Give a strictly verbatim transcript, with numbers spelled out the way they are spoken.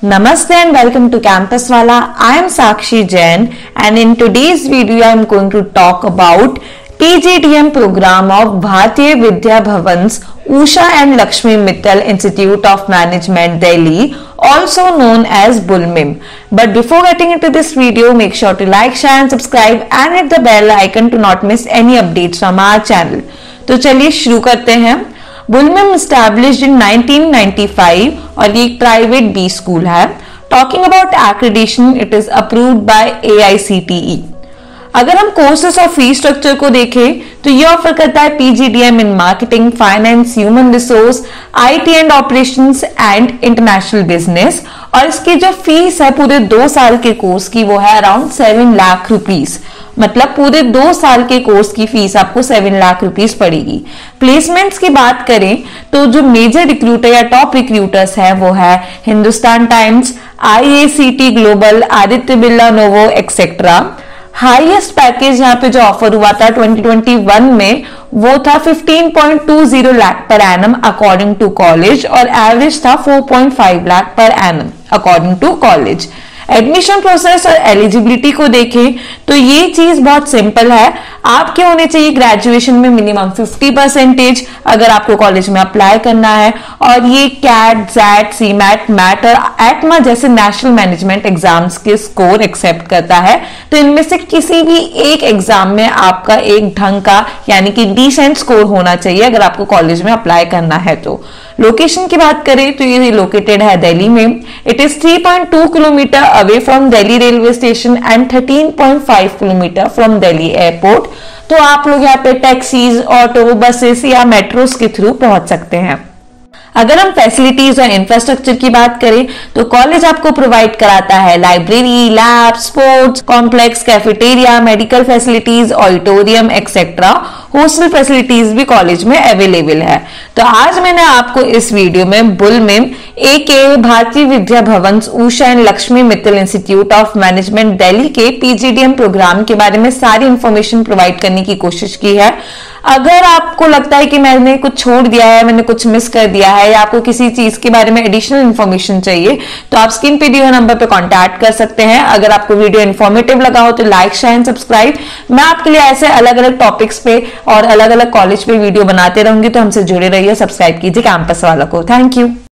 Namaste and welcome to Campus Wala. I am Sakshi Jain and in today's video I am going to talk about P G D M program of Bharatiya Vidya Bhavan's Usha and Lakshmi Mittal Institute of Management Delhi, also known as BULMIM. But before getting into this video, make sure to like, share and subscribe and hit the bell icon to not miss any updates from our channel. तो चलिए शुरू करते हैं। BULMIM established in nineteen ninety five और ये एक private B school है। Talking about accreditation, it is approved by A I C T E. अगर हम कोर्सेस और फी स्ट्रक्चर को देखें तो ये ऑफर करता है PGDM in marketing, finance, human resource, IT and operations and international business. और इसकी जो फीस है पूरे दो साल के कोर्स की वो है अराउंड सेवन लाख रुपीज। मतलब पूरे दो साल के कोर्स की फीस आपको सेवन लाख रुपीस पड़ेगी। प्लेसमेंट्स की बात करें तो जो मेजर रिक्रूटर या टॉप रिक्रूटर्स है वो है Hindustan Times, I A C T global, Aditya Birla Novo etcetera. Highest package यहाँ पे जो ऑफर हुआ था ट्वेंटी ट्वेंटी वन में वो था fifteen point two zero lakh per annum according to college और एवरेज था four point five lakh per annum according to college. Admission process और एलिजिबिलिटी को देखें तो ये चीज बहुत सिंपल है। आपके होने चाहिए ग्रेजुएशन में मिनिमम फिफ्टी परसेंटेज अगर आपको कॉलेज में अप्लाई करना है, और ये CAT, XAT, CMAT, MAT और एटमा जैसे नेशनल मैनेजमेंट एग्जाम्स के स्कोर एक्सेप्ट करता है। तो इनमें से किसी भी एक एग्जाम में आपका एक ढंग का यानी कि डिसेंट स्कोर होना चाहिए अगर आपको कॉलेज में अप्लाई करना है। तो लोकेशन की बात करें तो ये लोकेटेड है दिल्ली में। It is three point two kilometre away from Delhi railway station and thirteen point five kilometre from Delhi airport. तो आप लोग यहाँ पे टैक्सीज, ऑटो, बसेस या मेट्रोस के थ्रू पहुंच सकते हैं। अगर हम फैसिलिटीज और इंफ्रास्ट्रक्चर की बात करें तो कॉलेज आपको प्रोवाइड कराता है library, lab, sports complex, cafeteria, medical facilities, auditorium etcetera. Hostel facilities भी कॉलेज में अवेलेबल है। तो आज मैंने आपको इस वीडियो में बुलमिम ए के Bharatiya Vidya Bhavan Usha and Lakshmi Mittal institute of management Delhi के पीजीडीएम प्रोग्राम के बारे में सारी इंफॉर्मेशन प्रोवाइड करने की कोशिश की है। अगर आपको लगता है कि मैंने कुछ छोड़ दिया है, मैंने कुछ मिस कर दिया है या आपको किसी चीज के बारे में एडिशनल इन्फॉर्मेशन चाहिए तो आप स्क्रीन पे दिए हुए नंबर पे कांटेक्ट कर सकते हैं। अगर आपको वीडियो इन्फॉर्मेटिव लगा हो तो लाइक, शेयर एंड सब्सक्राइब। मैं आपके लिए ऐसे अलग अलग टॉपिक्स पे और अलग अलग कॉलेज पे वीडियो बनाते रहूंगी, तो हमसे जुड़े रहिए, सब्सक्राइब कीजिए कैंपस वाला को। Thank you.